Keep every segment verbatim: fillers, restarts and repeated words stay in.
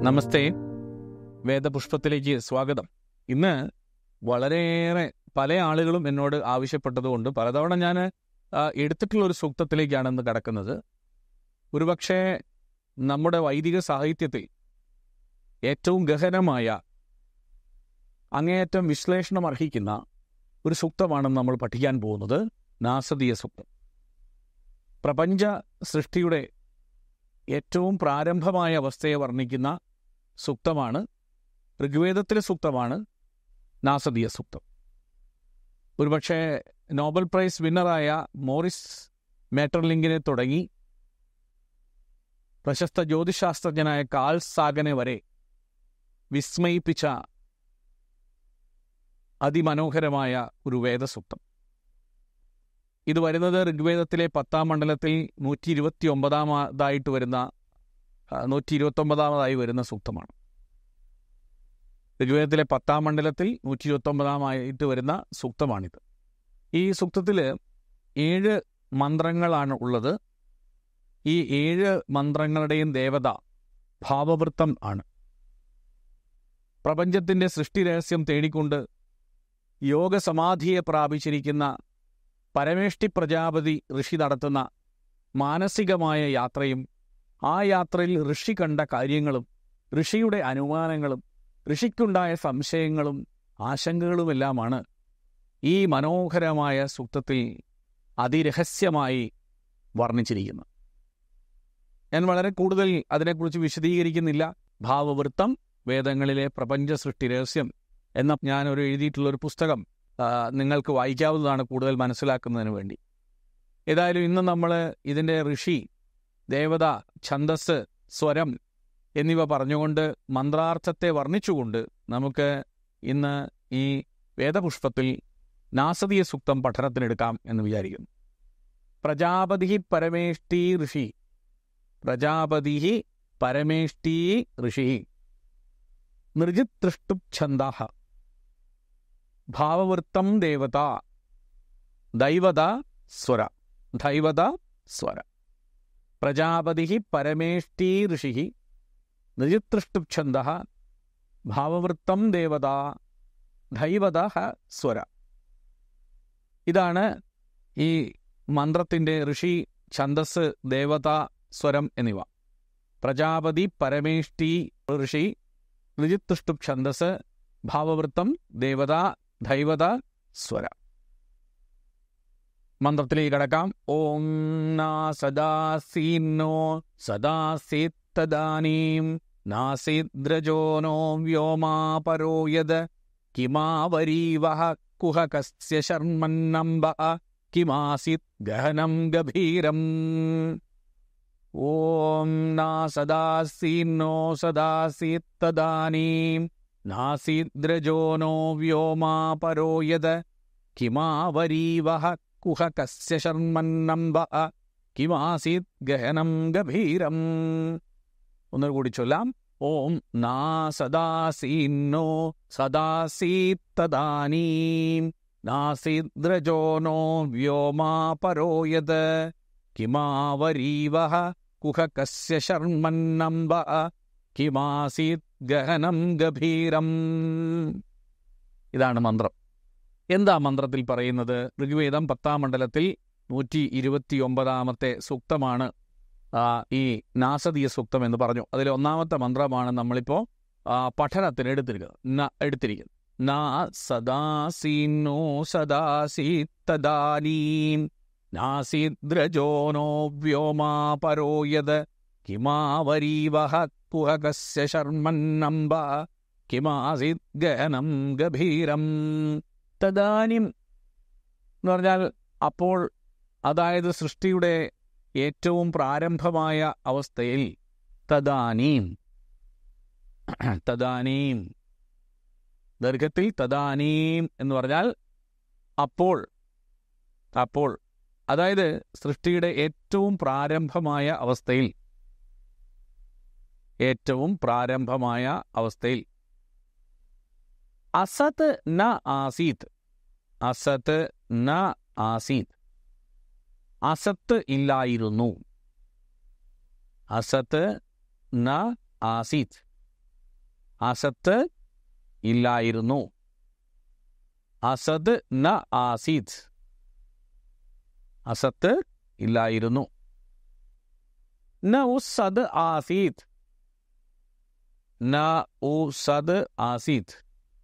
നമസ്തേ, വേദപുഷ്പത്തിലേക്ക് സ്വാഗതം. ഇന്ന് വളരെയേറെ പല ആളുകളും എന്നോട് ആവശ്യപ്പെട്ടതുകൊണ്ട് പലതവണ ഞാൻ എടുത്തിട്ടുള്ള ഒരു സൂക്തത്തിലേക്കാണ് ഇന്ന് കടക്കുന്നത്. ഒരുപക്ഷെ നമ്മുടെ വൈദിക സാഹിത്യത്തിൽ ഏറ്റവും ഗഹനമായ, അങ്ങേയറ്റം വിശ്ലേഷണം അർഹിക്കുന്ന ഒരു സൂക്തമാണ് നമ്മൾ പഠിക്കാൻ പോകുന്നത്, നാസദീയ സൂക്തം. പ്രപഞ്ച സൃഷ്ടിയുടെ ഏറ്റവും പ്രാരംഭമായ അവസ്ഥയെ വർണ്ണിക്കുന്ന സൂക്തമാണ്, ഋഗ്വേദത്തിലെ സൂക്തമാണ് നാസദീയ സൂക്തം. ഒരുപക്ഷെ നോബൽ പ്രൈസ് വിന്നറായ മോറിസ് മേറ്റർലിങ്കിനെ തുടങ്ങി പ്രശസ്ത ജ്യോതിശാസ്ത്രജ്ഞനായ കാൾ സാഗനെ വരെ വിസ്മയിപ്പിച്ച അതിമനോഹരമായ ഒരു വേദസൂക്തം. ഇത് വരുന്നത് ഋഗ്വേദത്തിലെ പത്താം മണ്ഡലത്തിൽ നൂറ്റി ഇരുപത്തി ഒമ്പതാമതായിട്ട് വരുന്ന നൂറ്റി ഇരുപത്തി ഒമ്പതാമതായി വരുന്ന സൂക്തമാണ്. ഋഗ്വേദത്തിലെ പത്താം മണ്ഡലത്തിൽ നൂറ്റി ഇരുപത്തി ഒമ്പതാമായിട്ട് വരുന്ന സൂക്തമാണിത്. ഈ സൂക്തത്തിൽ ഏഴ് മന്ത്രങ്ങളാണ് ഉള്ളത്. ഈ ഏഴ് മന്ത്രങ്ങളുടെയും ദേവത ഭാവവൃത്തം ആണ്. പ്രപഞ്ചത്തിൻ്റെ സൃഷ്ടി രഹസ്യം തേടിക്കൊണ്ട് യോഗസമാധിയെ പ്രാപിച്ചിരിക്കുന്ന പരമേഷ്ടി പ്രജാപതി ഋഷി നടത്തുന്ന മാനസികമായ യാത്രയും ആ യാത്രയിൽ ഋഷി കണ്ട കാര്യങ്ങളും ഋഷിയുടെ അനുമാനങ്ങളും ഋഷിക്കുണ്ടായ സംശയങ്ങളും ആശങ്കകളുമെല്ലാമാണ് ഈ മനോഹരമായ സൂക്തത്തിൽ അതിരഹസ്യമായി വർണ്ണിച്ചിരിക്കുന്നത്. ഞാൻ വളരെ കൂടുതൽ അതിനെക്കുറിച്ച് വിശദീകരിക്കുന്നില്ല. ഭാവവൃത്തം, വേദങ്ങളിലെ പ്രപഞ്ച സൃഷ്ടി രഹസ്യം എന്ന ഞാനൊരു എഴുതിയിട്ടുള്ളൊരു പുസ്തകം നിങ്ങൾക്ക് വായിക്കാവുന്നതാണ് കൂടുതൽ മനസ്സിലാക്കുന്നതിന് വേണ്ടി. ഏതായാലും ഇന്ന് നമ്മൾ ഇതിൻ്റെ ഋഷി, ദേവത, ഛന്ദസ്, സ്വരം എന്നിവ പറഞ്ഞുകൊണ്ട് മന്ത്രാർത്ഥത്തെ വർണ്ണിച്ചുകൊണ്ട് നമുക്ക് ഇന്ന് ഈ വേദപുഷ്പത്തിൽ നാസദീയ സൂക്തം പഠനത്തിനെടുക്കാം എന്ന് വിചാരിക്കുന്നു. പ്രജാപതി പരമേഷ്ടി ഋഷി, പ്രജാപതി പരമേഷ്ടി ഋഷി, നൃജിതൃഷ്ടു ഛന്ദഃ, ഭാവവൃത്തം ദേവത, ദൈവത സ്വര, ദൈവത സ്വര. പ്രജാപതി പരമേഷ്ടി ഋഷി, നൃജിതൃഷ്ടു ഛന്ദഃ, ഭാവവൃത്തം ദേവത, ദൈവത സ്വര. ഇതാണ് ഈ മന്ത്രത്തിൻ്റെ ഋഷി, ഛന്ദസ്, ദേവത, സ്വരം എന്നിവ. പ്രജാപതി പരമേഷ്ടി ഋഷി, നൃജിതൃഷ്ടു ഛന്ദസ്, ഭാവവൃത്തം ദേവത, ദൈവത സ്വര. മന്ത്രത്തിലേക്ക് കടക്കാം. ഓം നാസദാസീന്നോ സദാസീത്തദാനീം നാസിദ്രജോ നോ വ്യോമാ പരോയത് കിമാവരീവഹ കുഹകസ്യ ശർമന്നംബ കിമാസിത് ഗഹനം ഗഭീരം. ഓം നാസദാസീന്നോ സദാസീത്തദാനീം നാസിദ്രജോ നോ വ്യോമാ പരോയത് കിമാവരീവഹ കുഹകസ്യ ശർമന്നംബ കിമാസിത് ഗഹനം ഗഭീരം. ഒന്നുകൂടി കൂടി ചൊല്ലാം. ഓം നാസദാസീന്നോ സദാസീത്തദാനീം നാസിദ്രജോ നോ വ്യോമാ പരോയത് കിമാവരീവഹ കുഹകസ്യ ശർമന്നംബ കിമാസിത് ഗഹനം ഗഭീരം. ഇതാണ് മന്ത്രം. എന്താ മന്ത്രത്തിൽ പറയുന്നത്? ഋഗ്വേദം പത്താം മണ്ഡലത്തിൽ നൂറ്റി ഇരുപത്തി ഒമ്പതാമത്തെ സൂക്തമാണ് ഈ നാസദീയ സൂക്തം എന്ന് പറഞ്ഞു. അതിൽ ഒന്നാമത്തെ മന്ത്രമാണ് നമ്മളിപ്പോൾ പഠനത്തിന് എടുത്തിരിക്കുന്നത് എടുത്തിരിക്കുന്നത് നാ സദാസീന്നോ സദാസീത്തദാനീം നാസിദ്രജോ നോ വ്യോമാ പരോയത് കിമാവരീവഹ കുഹകസ്യ ശർമന്നംബ കിമാസിത് ഗഹനം ഗഭീരം. തദാനിം എന്ന് പറഞ്ഞാൽ അപ്പോൾ, അതായത് സൃഷ്ടിയുടെ ഏറ്റവും പ്രാരംഭമായ അവസ്ഥയിൽ. തദാനീം, തദാനീം ദീർഘത്തിൽ തദാനീം എന്ന് പറഞ്ഞാൽ അപ്പോൾ, അപ്പോൾ അതായത് സൃഷ്ടിയുടെ ഏറ്റവും പ്രാരംഭമായ അവസ്ഥയിൽ, ഏറ്റവും പ്രാരംഭമായ അവസ്ഥയിൽ. അസത് ന ആസീത്, അസത് ന ആസീത്, അസത്ത് ഇല്ലായിരുന്നു. അസത്ത് ന ആസീത്, അസത്ത് ഇല്ലായിരുന്നു. അസദ് ന ആസീത്, അസത്ത് ഇല്ലായിരുന്നു. ന ഉസദ് ആസീത്, ന ഉസദ് ആസീത്,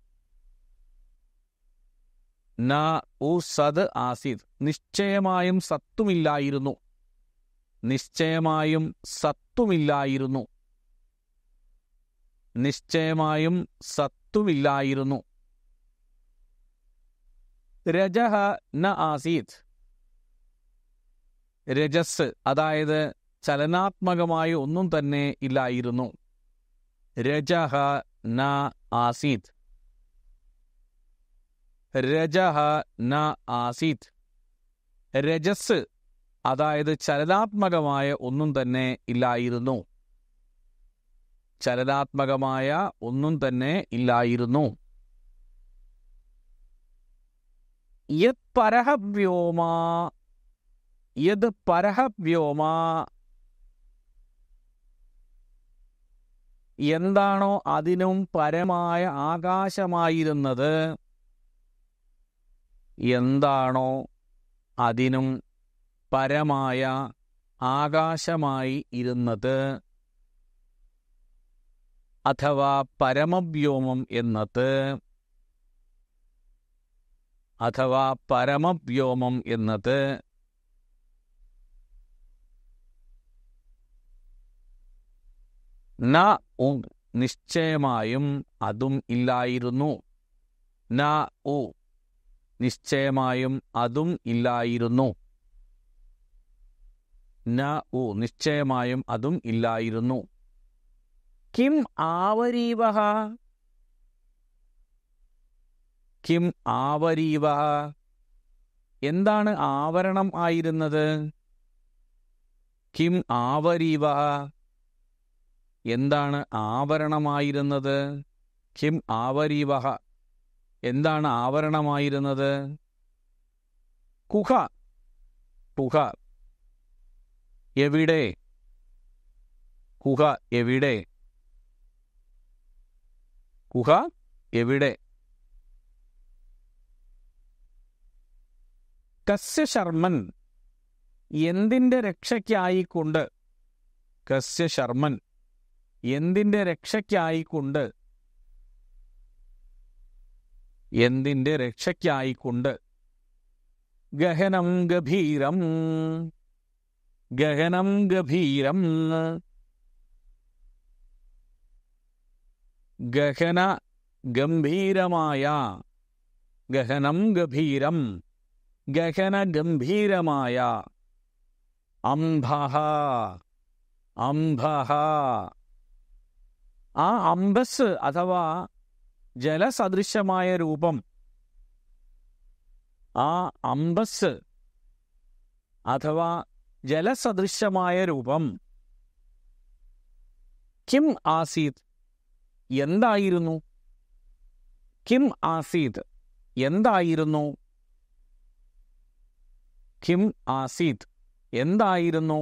ന ഉസദ് ആസീത്. നിശ്ചയമായും സത്തുമില്ലായിരുന്നു, നിശ്ചയമായും സത്തുമില്ലായിരുന്നു, നിശ്ചയമായും സത്തുമില്ലായിരുന്നു. രജഹ ന ആസീത്, രജസ് അതായത് ചലനാത്മകമായ ഒന്നും തന്നെ ഇല്ലായിരുന്നു. രജഹ ന ആസീത്, രജഹ ന ആസീത്. രജസ് അതായത് ചലനാത്മകമായ ഒന്നും തന്നെ ഇല്ലായിരുന്നു, ചലനാത്മകമായ ഒന്നും തന്നെ ഇല്ലായിരുന്നു. യത് പരഹവ്യോമ, യത് പരഹവ്യോമ, എന്താണോ അതിനും പരമായ ആകാശമായിരുന്നത്, എന്താണോ അതിനും പരമായ ആകാശമായി ഇരുന്നത്, അഥവാ പരമവ്യോമം എന്നത്, അഥവാ പരമവ്യോമം എന്നത്. ന ഉ, നിശ്ചയമായും അതും ഇല്ലായിരുന്നു. ന ഉ, നിശ്ചയമായും അതും ഇല്ലായിരുന്നു. ന ഉ, നിശ്ചയമായും അതും ഇല്ലായിരുന്നു. കിം ആവരീവഹ, കിം ആവരീവഹ, എന്താണ് ആവരണം ആയിരുന്നത്? കിം ആവരീവഹ, എന്താണ് ആവരണമായിരുന്നത്? കിം ആവരീവഹ, എന്താണ് ആവരണമായിരുന്നത്? കുഹ, കുഹ, എവിടെ? കുഹ എവിടെ? കുഹ എവിടെ? കസ്യ ശർമ്മൻ, എന്തിൻ്റെ രക്ഷയ്ക്കായിക്കൊണ്ട്, കസ്യ ശർമ്മൻ, എന്തിൻ്റെ രക്ഷയ്ക്കായിക്കൊണ്ട്, എന്തിൻ്റെ രക്ഷയ്ക്കായിക്കൊണ്ട്. ഗഹനം ഗഭീരം, ഗഹനം ഗഭീരം, ഗഹന ഗംഭീരമായ, ഗഹനം ഗഭീരം, ഗഹന ഗംഭീരമായ. അംഭഃ, അംഭഃ, ആ അംബസ് അഥവാ ജലസദൃശമായ രൂപം, ആ അംബസ് അഥവാ ജലസദൃശമായ രൂപം. കിം ആസീത്, എന്തായിരുന്നു? കിം ആസീത്, എന്തായിരുന്നു? കിം ആസീത്, എന്തായിരുന്നു?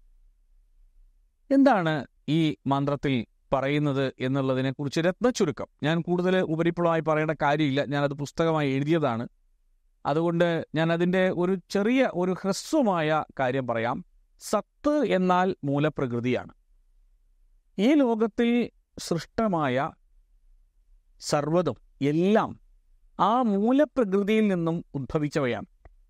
എന്താണ് ഈ മന്ത്രത്തിൽ പറയുന്നത് എന്നുള്ളതിനെക്കുറിച്ച് രത്നച്ചുരുക്കം. ഞാൻ കൂടുതൽ ഉപരിപ്ലവമായി പറയേണ്ട കാര്യമില്ല, ഞാനത് പുസ്തകമായി എഴുതിയതാണ്. അതുകൊണ്ട് ഞാൻ അതിൻ്റെ ഒരു ചെറിയ ഒരു ഹ്രസ്വമായ കാര്യം പറയാം. സത്ത് എന്നാൽ മൂലപ്രകൃതിയാണ്. ഈ ലോകത്തിൽ സൃഷ്ടമായ സർവ്വതും എല്ലാം ആ മൂലപ്രകൃതിയിൽ നിന്നും ഉദ്ഭവിച്ചവയാണ്.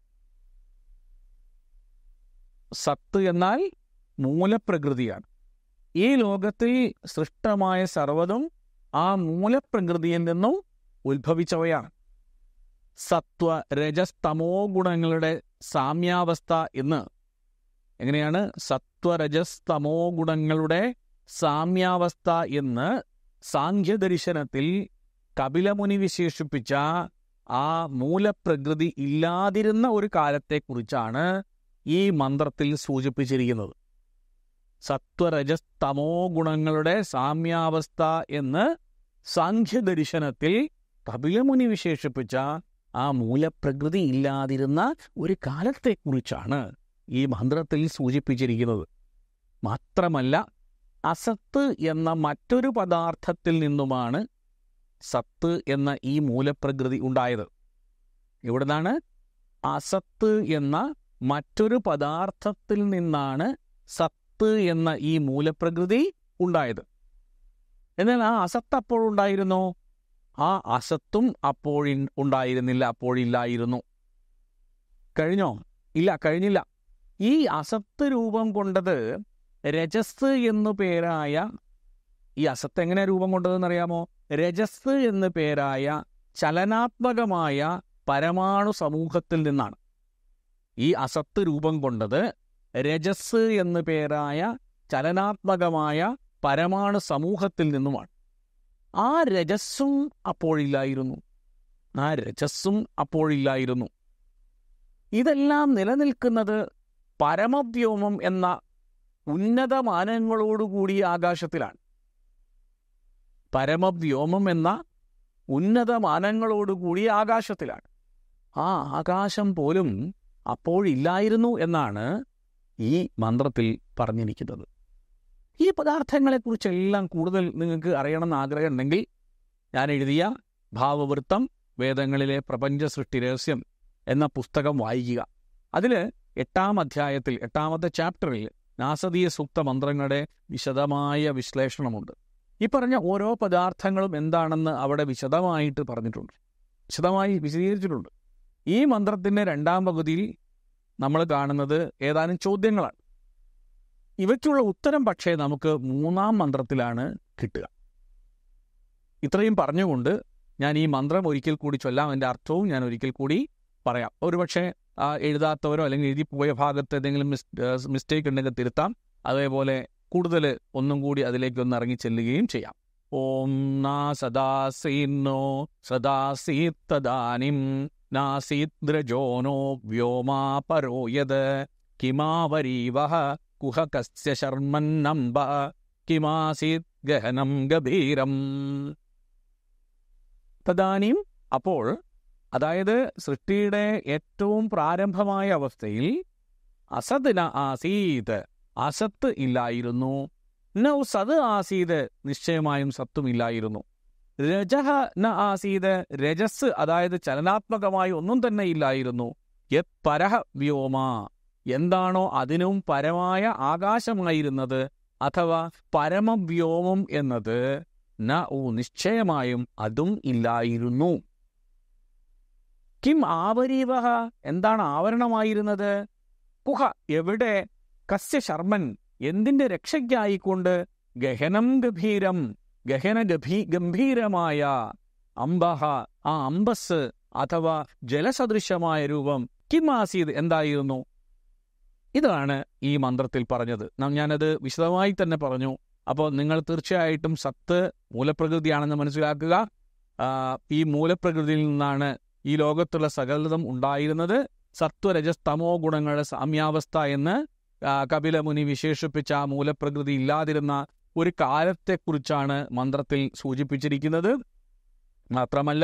സത്ത് എന്നാൽ മൂലപ്രകൃതിയാണ്. ഈ ലോകത്തിൽ സൃഷ്ടമായ സർവ്വതും ആ മൂലപ്രകൃതിയിൽ നിന്നും ഉത്ഭവിച്ചവയാണ്. സത്വ രജസ്തമോ ഗുണങ്ങളുടെ സാമ്യാവസ്ഥ എന്ന് എങ്ങനെയാണ്? സത്വരജസ്തമോ ഗുണങ്ങളുടെ സാമ്യാവസ്ഥ എന്ന് സാഖ്യദർശനത്തിൽ കപിലമുനി വിശേഷിപ്പിച്ച ആ മൂലപ്രകൃതി ഇല്ലാതിരുന്ന ഒരു കാലത്തെക്കുറിച്ചാണ് ഈ മന്ത്രത്തിൽ സൂചിപ്പിച്ചിരിക്കുന്നത്. സത്വരജസ്തമോ ഗുണങ്ങളുടെ സാമ്യാവസ്ഥ എന്ന് സാഖ്യദർശനത്തിൽ കപിലമുനി വിശേഷിപ്പിച്ച ആ മൂലപ്രകൃതി ഇല്ലാതിരുന്ന ഒരു കാലത്തെക്കുറിച്ചാണ് ഈ മന്ത്രത്തിൽ സൂചിപ്പിച്ചിരിക്കുന്നത്. മാത്രമല്ല, അസത്ത് എന്ന മറ്റൊരു പദാർത്ഥത്തിൽ നിന്നുമാണ് സത്ത് എന്ന ഈ മൂലപ്രകൃതി ഉണ്ടായത്. ഇവിടുന്നാണ് അസത്ത് എന്ന മറ്റൊരു പദാർത്ഥത്തിൽ നിന്നാണ് സത്ത് എന്ന ഈ മൂലപ്രകൃതി ഉണ്ടായത്. എന്നാൽ ആ അസത്ത് അപ്പോഴുണ്ടായിരുന്നോ? ആ അസത്തും അപ്പോഴി ഉണ്ടായിരുന്നില്ല, അപ്പോഴില്ലായിരുന്നു. കഴിഞ്ഞോ? ഇല്ല, കഴിഞ്ഞില്ല. ഈ അസത്ത് രൂപം കൊണ്ടത് രജസ് എന്നു പേരായ, ഈ അസത്ത് എങ്ങനെ രൂപം കൊണ്ടതെന്നറിയാമോ? രജസ് എന്നു പേരായ ചലനാത്മകമായ പരമാണു സമൂഹത്തിൽ നിന്നാണ്. ഈ അസത്ത് രൂപം കൊണ്ടത് രജസ് എന്നു പേരായ ചലനാത്മകമായ പരമാണു സമൂഹത്തിൽ നിന്നുമാണ്. ആ രജസ്സും അപ്പോഴില്ലായിരുന്നു, ആ രജസ്സും അപ്പോഴില്ലായിരുന്നു. ഇതെല്ലാം നിലനിൽക്കുന്നത് പരമവ്യോമം എന്ന ഉന്നതമാനങ്ങളോടുകൂടിയ ആകാശത്തിലാണ്. പരമവ്യോമം എന്ന ഉന്നതമാനങ്ങളോടുകൂടിയ ആകാശത്തിലാണ്. ആ ആകാശം പോലും അപ്പോഴില്ലായിരുന്നു എന്നാണ് ഈ മന്ത്രത്തിൽ പറഞ്ഞിരിക്കുന്നത്. ഈ പദാർത്ഥങ്ങളെക്കുറിച്ചെല്ലാം കൂടുതൽ നിങ്ങൾക്ക് അറിയണമെന്ന് ആഗ്രഹമുണ്ടെങ്കിൽ ഞാൻ എഴുതിയ ഭാവവൃത്തം വേദങ്ങളിലെ പ്രപഞ്ച സൃഷ്ടി രഹസ്യം എന്ന പുസ്തകം വായിക്കുക. അതിൽ എട്ടാം അധ്യായത്തിൽ എട്ടാമത്തെ ചാപ്റ്ററിൽ നാസദീയ സൂക്ത മന്ത്രങ്ങളുടെ വിശദമായ വിശ്ലേഷണമുണ്ട്. ഈ പറഞ്ഞ ഓരോ പദാർത്ഥങ്ങളും എന്താണെന്ന് അവിടെ വിശദമായിട്ട് പറഞ്ഞിട്ടുണ്ട്, വിശദമായി വിശദീകരിച്ചിട്ടുണ്ട്. ഈ മന്ത്രത്തിൻ്റെ രണ്ടാം പകുതിയിൽ നമ്മൾ കാണുന്നത് ഏതാനും ചോദ്യങ്ങളാണ്. ഇവയ്ക്കുള്ള ഉത്തരം പക്ഷേ നമുക്ക് മൂന്നാം മന്ത്രത്തിലാണ് കിട്ടുക. ഇത്രയും പറഞ്ഞുകൊണ്ട് ഞാൻ ഈ മന്ത്രം ഒരിക്കൽ കൂടി ചൊല്ലാം, അതിൻ്റെ അർത്ഥവും ഞാൻ ഒരിക്കൽ കൂടി പറയാം. ഒരുപക്ഷെ എഴുതാത്തവരോ അല്ലെങ്കിൽ എഴുതി പോയ ഭാഗത്ത് ഏതെങ്കിലും മിസ് മിസ്റ്റേക്ക് ഉണ്ടെങ്കിൽ തിരുത്താം. അതേപോലെ കൂടുതൽ ഒന്നും കൂടി അതിലേക്കൊന്ന് ഇറങ്ങി ചെല്ലുകയും ചെയ്യാം. ഓം നാ സദാസീന്നോ സദാസീത്തദാനിം നാസീദ്രജോനോ വ്യോമാ പരോയത് കിമാവരീവഹ കുഹകസ്യ ശർമ്മന്നംബ കിമാസീത് ഗഹനം ഗഭീരം. തദാനിം അപ്പോൾ, അതായത് സൃഷ്ടിയുടെ ഏറ്റവും പ്രാരംഭമായ അവസ്ഥയിൽ അസത് ന ആസീത്, അസത്ത് ഇല്ലായിരുന്നു. നൗ സത് ആസീത്, നിശ്ചയമായും സത്തുമില്ലായിരുന്നു. രജഹ ന ആസീത്, രജസ് അതായത് ചലനാത്മകമായി ഒന്നും തന്നെ ഇല്ലായിരുന്നു. യത് പരഹ വ്യോമ, എന്താണോ അതിനും പരമായ ആകാശമായിരുന്നത് അഥവാ പരമവ്യോമം എന്നത് ന ഓ നിശ്ചയമായും അതും ഇല്ലായിരുന്നു. കിം ആവരീവഹ, എന്താണ് ആവരണമായിരുന്നത്? കുഹ എവിടെ? കസ്യ ശർമ്മൻ, എന്തിൻ്റെ രക്ഷയ്ക്കായിക്കൊണ്ട്? ഗഹനം ഗഭീരം, ഗഹന ഗഭീ ഗംഭീരമായ അംബഹ, ആ അംബസ് അഥവാ ജലസദൃശമായ രൂപം. കിം ആസീത്, എന്തായിരുന്നു? ഇതാണ് ഈ മന്ത്രത്തിൽ പറഞ്ഞത്. ഞാനത് വിശദമായി തന്നെ പറഞ്ഞു. അപ്പോൾ നിങ്ങൾ തീർച്ചയായിട്ടും സത്ത് മൂലപ്രകൃതിയാണെന്ന് മനസ്സിലാക്കുക. ഈ മൂലപ്രകൃതിയിൽ നിന്നാണ് ഈ ലോകത്തുള്ള സകലതും ഉണ്ടായിരുന്നത്. സത്വരജസ്തമോ ഗുണങ്ങളുടെ സാമ്യാവസ്ഥ എന്ന് കപിലമുനി വിശേഷിപ്പിച്ച ആ മൂലപ്രകൃതി ഇല്ലാതിരുന്ന ഒരു കാലത്തെക്കുറിച്ചാണ് മന്ത്രത്തിൽ സൂചിപ്പിച്ചിരിക്കുന്നത്. മാത്രമല്ല,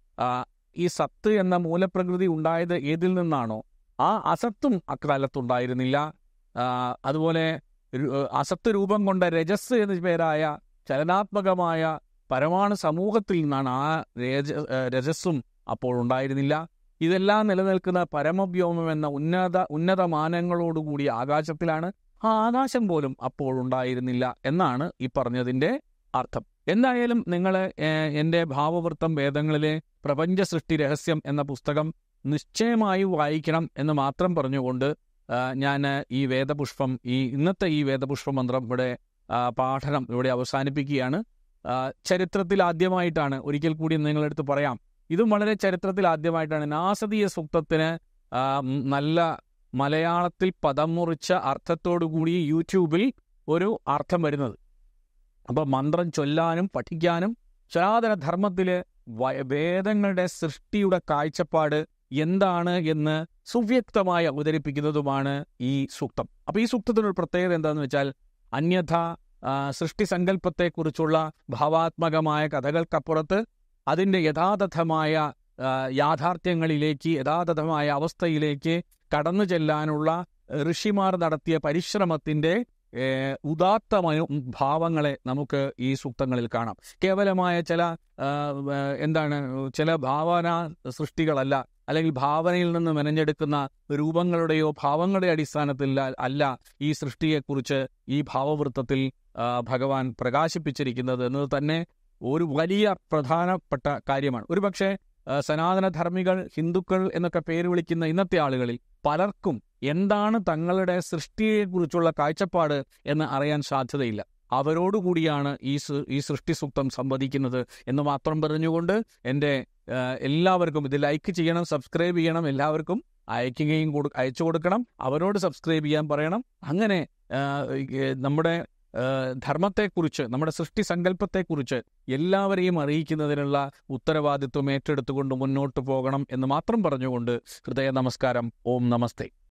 ഈ സത്ത് എന്ന മൂലപ്രകൃതി ഉണ്ടായത് ഏതിൽ നിന്നാണോ ആ അസത്തും അക്കാലത്തുണ്ടായിരുന്നില്ല. അതുപോലെ അസത്ത് രൂപം കൊണ്ട രജസ് എന്ന പേരായ ചലനാത്മകമായ പരമാണു സമൂഹത്തിൽ നിന്നാണ് ആ രജ രജസ്സും അപ്പോൾ ഉണ്ടായിരുന്നില്ല. ഇതെല്ലാം നിലനിൽക്കുന്ന പരമവ്യോമം എന്ന ഉന്നത ഉന്നതമാനങ്ങളോടുകൂടിയ ആകാശത്തിലാണ്. ആ ആകാശം പോലും അപ്പോൾ ഉണ്ടായിരുന്നില്ല എന്നാണ് ഈ പറഞ്ഞതിൻ്റെ അർത്ഥം. എന്തായാലും നിങ്ങൾ എൻ്റെ ഭാവവൃത്തം വേദങ്ങളിലെ പ്രപഞ്ച സൃഷ്ടി രഹസ്യം എന്ന പുസ്തകം നിശ്ചയമായും വായിക്കണം എന്ന് മാത്രം പറഞ്ഞുകൊണ്ട് ഞാൻ ഈ വേദപുഷ്പം ഈ ഇന്നത്തെ ഈ വേദപുഷ്പ മന്ത്രം ഇവിടെ പാഠനം ഇവിടെ അവസാനിപ്പിക്കുകയാണ്. ചരിത്രത്തിൽ ആദ്യമായിട്ടാണ്, ഒരിക്കൽ കൂടി നിങ്ങളെടുത്ത് പറയാം, ഇതും വളരെ ചരിത്രത്തിൽ ആദ്യമായിട്ടാണ് നാസദീയ സൂക്തത്തിന് നല്ല മലയാളത്തിൽ പദം മുറിച്ച അർത്ഥത്തോടുകൂടി യൂട്യൂബിൽ ഒരു അർത്ഥം വരുന്നത്. അപ്പോൾ മന്ത്രം ചൊല്ലാനും പഠിക്കാനും സനാതന ധർമ്മത്തിൽ വേദങ്ങളുടെ സൃഷ്ടിയുടെ കാഴ്ചപ്പാട് എന്താണ് എന്ന് സുവ്യക്തമായി അവതരിപ്പിക്കുന്നതുമാണ് ഈ സൂക്തം. അപ്പോൾ ഈ സൂക്തത്തിനൊരു പ്രത്യേകത എന്താണെന്ന് വെച്ചാൽ, അന്യഥ സൃഷ്ടി സങ്കല്പത്തെക്കുറിച്ചുള്ള ഭാവാത്മകമായ കഥകൾക്കപ്പുറത്ത് അതിൻ്റെ യഥാതഥമായ യാഥാർത്ഥ്യങ്ങളിലേക്ക്, യഥാതഥമായ അവസ്ഥയിലേക്ക് കടന്നു ചെല്ലാനുള്ള ഋഷിമാർ നടത്തിയ പരിശ്രമത്തിൻ്റെ ഉദാത്തമായ ഭാവങ്ങളെ നമുക്ക് ഈ സൂക്തങ്ങളിൽ കാണാം. കേവലമായ ചില എന്താണ് ചില ഭാവന സൃഷ്ടികളല്ല, അല്ലെങ്കിൽ ഭാവനയിൽ നിന്ന് മെനഞ്ഞെടുക്കുന്ന രൂപങ്ങളുടെയോ ഭാവങ്ങളുടെ അടിസ്ഥാനത്തിൽ അല്ല ഈ സൃഷ്ടിയെക്കുറിച്ച് ഈ ഭാവവൃത്തത്തിൽ ഭഗവാൻ പ്രകാശിപ്പിച്ചിരിക്കുന്നത് എന്നത് തന്നെ ഒരു വലിയ പ്രധാനപ്പെട്ട കാര്യമാണ്. ഒരുപക്ഷെ സനാതനധർമ്മികൾ, ഹിന്ദുക്കൾ എന്നൊക്കെ പേര് വിളിക്കുന്ന ഇന്നത്തെ ആളുകളിൽ പലർക്കും എന്താണ് തങ്ങളുടെ സൃഷ്ടിയെക്കുറിച്ചുള്ള കാഴ്ചപ്പാട് എന്ന് അറിയാൻ സാധ്യതയില്ല. അവരോടുകൂടിയാണ് ഈ ഈ സൃഷ്ടി സൂക്തം സംവദിക്കുന്നത് എന്ന് മാത്രം പറഞ്ഞുകൊണ്ട് എൻ്റെ എല്ലാവർക്കും ഇത് ലൈക്ക് ചെയ്യണം, സബ്സ്ക്രൈബ് ചെയ്യണം, എല്ലാവർക്കും അയക്കുകയും കൊടു അയച്ചു കൊടുക്കണം, അവരോട് സബ്സ്ക്രൈബ് ചെയ്യാൻ പറയണം. അങ്ങനെ നമ്മുടെ ധർമ്മത്തെക്കുറിച്ച്, നമ്മുടെ സൃഷ്ടി സങ്കല്പത്തെക്കുറിച്ച് എല്ലാവരെയും അറിയിക്കുന്നതിനുള്ള ഉത്തരവാദിത്വം ഏറ്റെടുത്തുകൊണ്ട് മുന്നോട്ട് പോകണം എന്ന് മാത്രം പറഞ്ഞുകൊണ്ട് ഹൃദയ നമസ്കാരം. ഓം നമസ്തേ.